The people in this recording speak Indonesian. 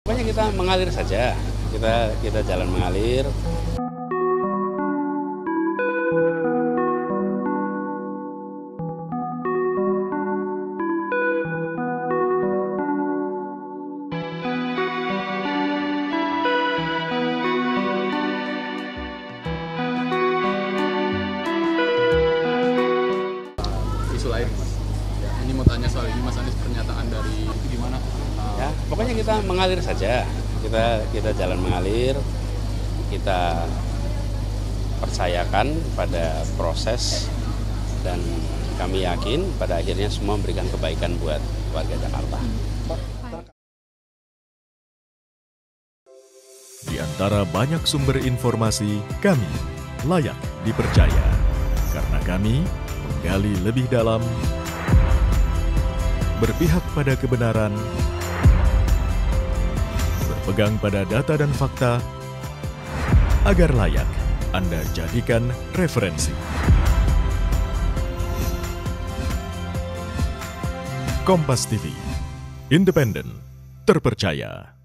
Pokoknya kita mengalir saja, kita jalan mengalir. Isu lain, Mas. Ya, ini mau tanya soal ini, Mas Anies, pernyataan dari itu gimana? Ya, pokoknya kita mengalir saja, kita jalan mengalir, kita percayakan pada proses dan kami yakin pada akhirnya semua memberikan kebaikan buat warga Jakarta. Di antara banyak sumber informasi, kami layak dipercaya. Karena kami menggali lebih dalam, berpihak pada kebenaran, berpegang pada data dan fakta, agar layak Anda jadikan referensi. Kompas TV, independen, terpercaya.